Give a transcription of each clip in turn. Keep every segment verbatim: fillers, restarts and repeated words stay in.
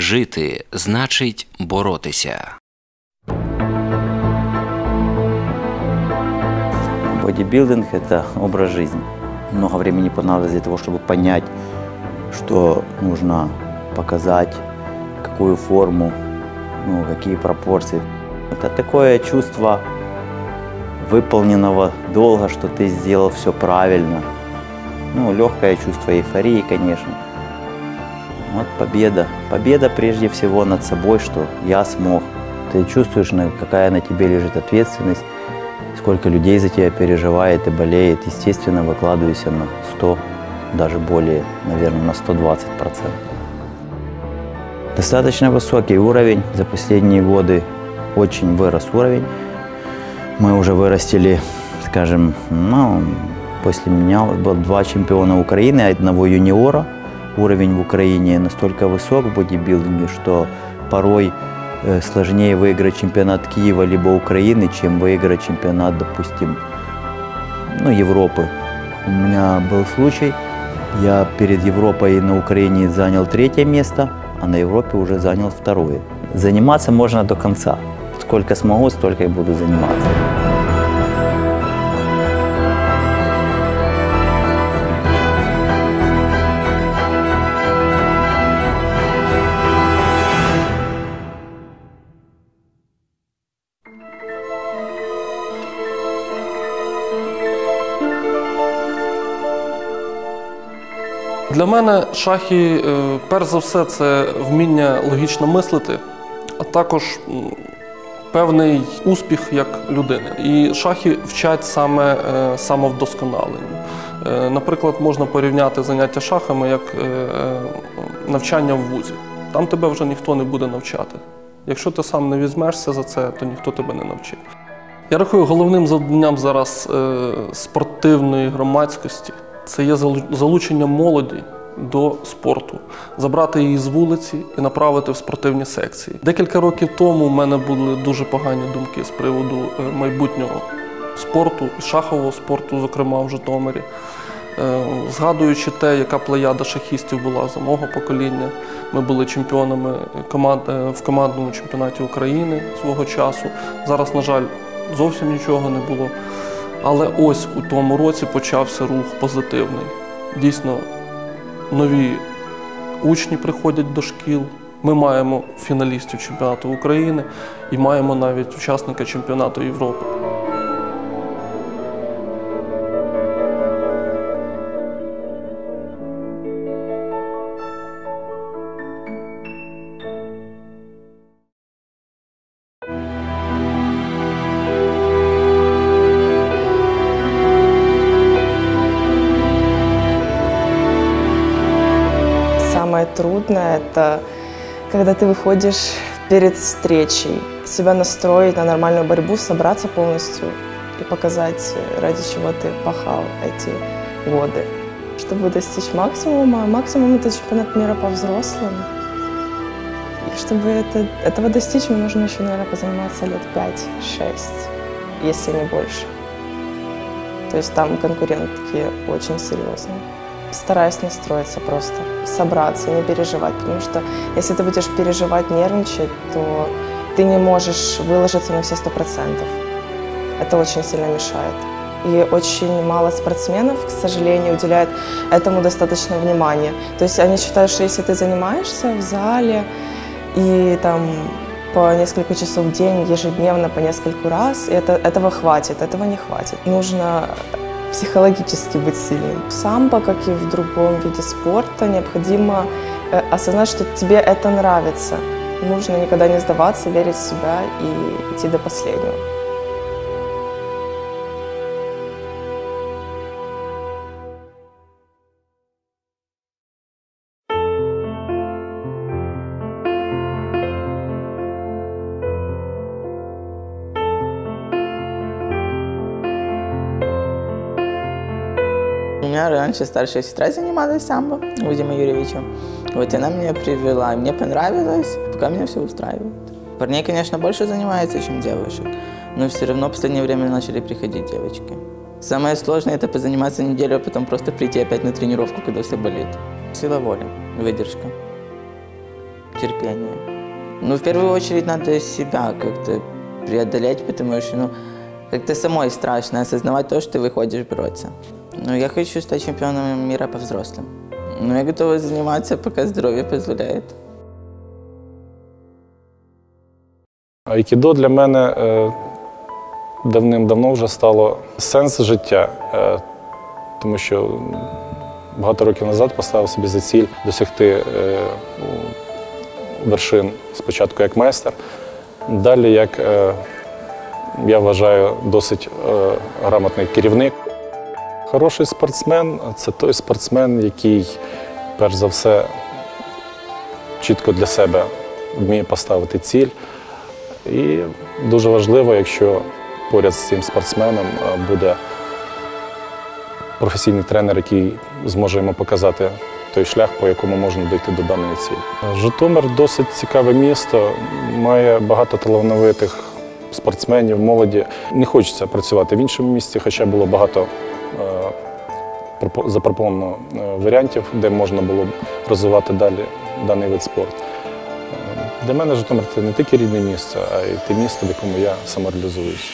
Жити значить боротися. Бодибилдинг – это образ жизни. Много времени понадобилось для того, чтобы понять, что нужно показать, какую форму, ну, какие пропорции. Это такое чувство выполненного долга, что ты сделал все правильно. Ну, легкое чувство эйфории, конечно. Вот победа. Победа прежде всего над собой, что я смог. Ты чувствуешь, какая на тебе лежит ответственность, сколько людей за тебя переживает и болеет. Естественно, выкладываешься на сто, даже более, наверное, на сто двадцать процентов. Достаточно высокий уровень. За последние годы очень вырос уровень. Мы уже вырастили, скажем, ну, после меня было два чемпиона Украины, одного юниора. Уровень в Украине настолько высок в бодибилдинге, что порой сложнее выиграть чемпионат Киева либо Украины, чем выиграть чемпионат, допустим, ну, Европы. У меня был случай, я перед Европой на Украине занял третье место, а на Европе уже занял второе. Заниматься можно до конца. Сколько смогу, столько и буду заниматься. Для мене шахи, перш за все, це вміння логічно мислити, а також певний успіх як людини. І шахи вчать саме самовдосконаленню. Наприклад, можна порівняти заняття шахами як навчання в вузі. Там тебе вже ніхто не буде навчати. Якщо ти сам не візьмешся за це, то ніхто тебе не навчить. Я рахую, головним завданням зараз спортивної громадськості це є залучення молоді до спорту, забрати її з вулиці і направити в спортивні секції. Декілька років тому в мене були дуже погані думки з приводу майбутнього спорту, і шахового спорту, зокрема в Житомирі. Згадуючи те, яка плеяда шахістів була за мого покоління, ми були чемпіонами в командному чемпіонаті України свого часу. Зараз, на жаль, зовсім нічого не було. Але ось у тому році почався рух позитивний. Дійсно, нові учні приходять до шкіл. Ми маємо фіналістів чемпіонату України і маємо навіть учасника чемпіонату Європи. Самое трудное – это когда ты выходишь перед встречей, себя настроить на нормальную борьбу, собраться полностью и показать, ради чего ты пахал эти годы. Чтобы достичь максимума, максимум – это чемпионат мира по взрослым. И чтобы это, этого достичь, мне нужно еще, наверное, позаниматься лет пять-шесть, если не больше. То есть там конкурентки очень серьезные. Стараюсь настроиться просто, собраться, не переживать, потому что если ты будешь переживать, нервничать, то ты не можешь выложиться на все сто процентов. Это очень сильно мешает. И очень мало спортсменов, к сожалению, уделяют этому достаточно внимания. То есть они считают, что если ты занимаешься в зале и там по несколько часов в день, ежедневно, по нескольку раз, это, этого хватит, этого не хватит. Нужно психологически быть сильным. В самбо, как и в другом виде спорта, необходимо осознать, что тебе это нравится. Нужно никогда не сдаваться, верить в себя и идти до последнего. У меня раньше старшая сестра занималась самбо, Вадима Юрьевича. Вот она меня привела, мне понравилось, пока меня все устраивает. Парней, конечно, больше занимается, чем девушек, но все равно в последнее время начали приходить девочки. Самое сложное – это позаниматься неделю, а потом просто прийти опять на тренировку, когда все болит. Сила воли, выдержка. терпение. Ну, в первую очередь, надо себя как-то преодолеть, потому что, ну, как-то самой страшно осознавать то, что ты выходишь бороться. Ну, я хочу стать чемпионом мира по взрослым. Но я готова заниматься, пока здоровье позволяет. Айкідо для мене е, давним-давно вже стало сенс життя, е, тому що багато років назад поставив собі за ціль досягти е, вершин спочатку як майстер, далі як, е, я вважаю, досить е, грамотний керівник. Хороший спортсмен – це той спортсмен, який, перш за все, чітко для себе вміє поставити ціль. І дуже важливо, якщо поряд з цим спортсменом буде професійний тренер, який зможе йому показати той шлях, по якому можна дійти до даної цілі. Житомир – досить цікаве місто, має багато талановитих спортсменів, молоді. Не хочеться працювати в іншому місці, хоча було багато запропоновано варіантів, де можна було б розвивати далі даний вид спорту. Для мене Житомир – це не тільки рідне місце, а й те місце, в якому я самореалізуюсь.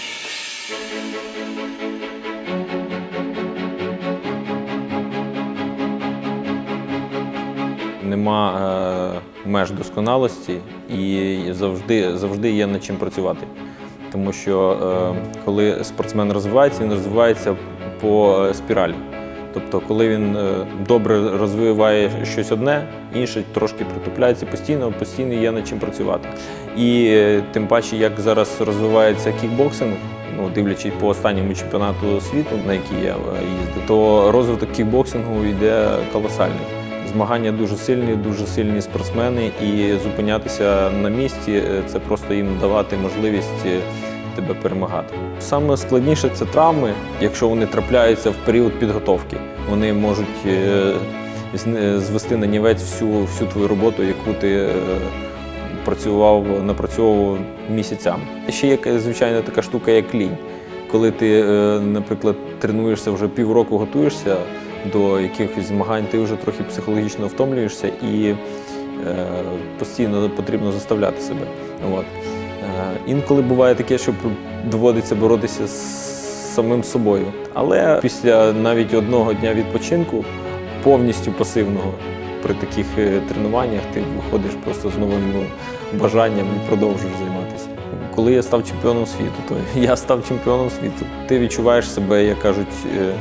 Нема е, меж досконалості і завжди, завжди є над чим працювати. Тому що е, коли спортсмен розвивається, він розвивається по спіралі. Тобто, коли він добре розвиває щось одне, інше трошки притупляється постійно, постійно є над чим працювати. І тим паче, як зараз розвивається кікбоксинг, ну, дивлячись по останньому чемпіонату світу, на який я їздив, то розвиток кікбоксингу йде колосальний. Змагання дуже сильні, дуже сильні спортсмени, і зупинятися на місці – це просто їм давати можливість тебе перемагати. Саме складніше – це травми, якщо вони трапляються в період підготовки. Вони можуть звести на нівець всю, всю твою роботу, яку ти працював, напрацьовував місяцями. Ще є, звичайно, така штука, як лінь. Коли ти, наприклад, тренуєшся, вже півроку готуєшся до якихось змагань, ти вже трохи психологічно втомлюєшся і постійно потрібно заставляти себе. От. Інколи буває таке, що доводиться боротися з самим собою. Але після навіть одного дня відпочинку, повністю пасивного, при таких тренуваннях ти виходиш просто з новим бажанням і продовжуєш займатися. Коли я став чемпіоном світу, то я став чемпіоном світу. Ти відчуваєш себе, як кажуть,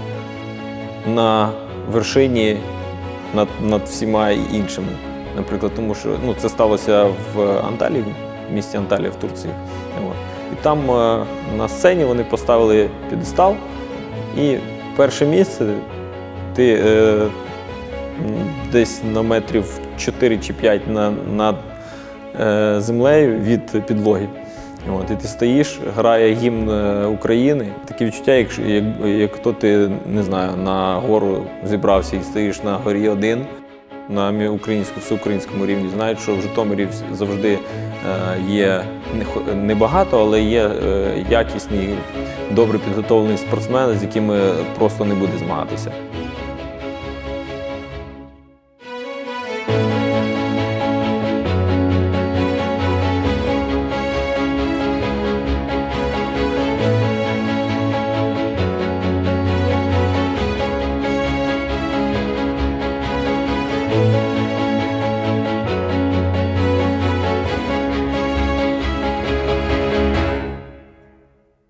на вершині над, над всіма іншими. Наприклад, тому що ну, це сталося в Анталії, в місті Анталія в Турції. От. І там е, на сцені вони поставили п'єдестал, і перше місце ти е, десь на метрів чотири чи п'ять над, над е, землею від підлоги. От, і ти стоїш, грає гімн України. Таке відчуття, як, як, як хто ти, не знаю, на гору зібрався і стоїш на горі один, на українському, всеукраїнському рівні. Знають, що в Житомирі завжди е, є небагато, але є е, якісні, добре підготовлені спортсмени, з якими просто не буде змагатися.